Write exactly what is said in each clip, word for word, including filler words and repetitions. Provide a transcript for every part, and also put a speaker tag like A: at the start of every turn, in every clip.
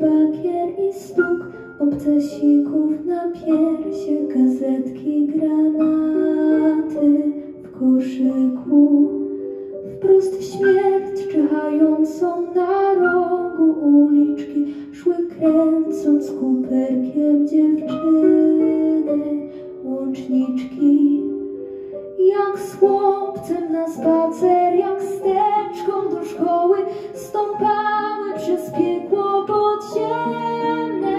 A: bakier i stuk obcasików na piersie, gazetki, granaty w koszyku. Wprost śmierć czyhającą na rogu uliczki szły, kręcąc kuperkiem dziewczyny łączniczki. Jak z chłopcem na spacer, jak steczką do szkoły stąpały przez piekło podziemne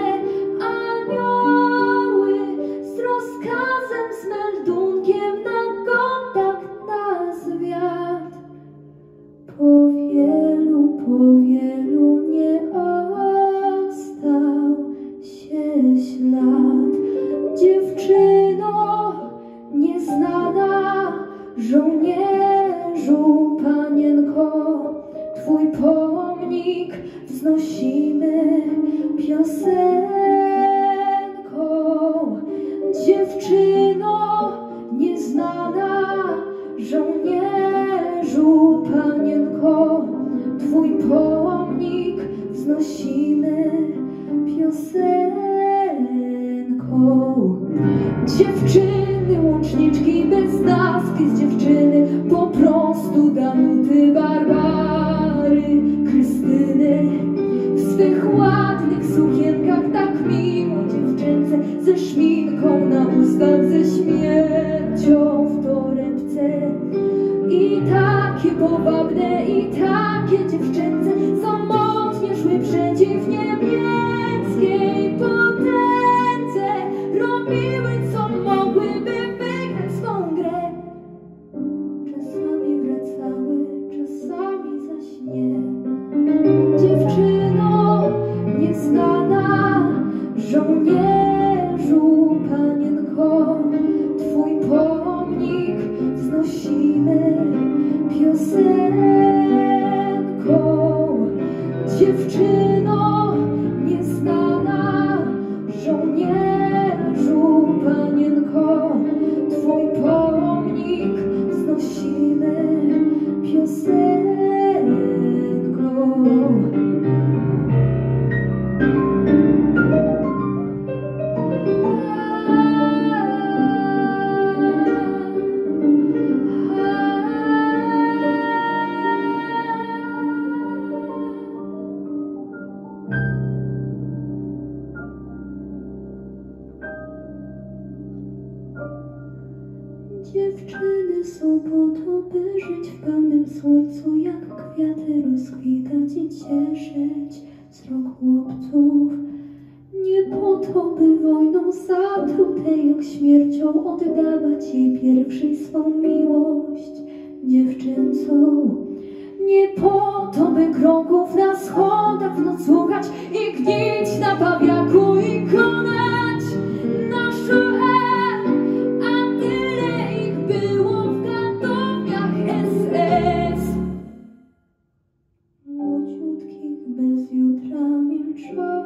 A: anioły z rozkazem, z meldunkiem na kontakt, na zwiat. Po wielu, po wielu nie ostał się ślad. Dziewczyno nieznana, żołnierzu, panienko, twój pomnik wznosimy piosenką. Dziewczyno nieznana, żołnierzu, panienko, twój pomnik wznosimy piosenką. Dziewczyny, łączniczki bez daski, z dziewczyny po prostu Danuty, Barbary, Krystyny. W swych ładnych sukienkach tak miło dziewczęce, ze szminką na ustach, ze śmiercią w torebce. I takie powabne, i takie dziewczęce samotnie szły przeciw niemieckiej potędze. Robiły co mogły, by wygrać swą grę. Czasami wracały, czasami zaś nie. Dziewczyno nieznana, żołnierzu, panienko, twój pomnik wznosimy piosenką. Dziewczyno nieznana, żołnierzu, panienko, twój pomnik wznosimy piosenką. Dziewczyny są po to, by żyć w pełnym słońcu, jak kwiaty rozkwitać i cieszyć wzrok chłopców. Nie po to, by wojną zatrute jak śmiercią oddawać jej pierwszej swą miłość dziewczęcą. Nie po to, by kroków na schodach w noc słuchać i gnić na pawiaku i konać na szuchę. Młodziutkich bez jutra milczą.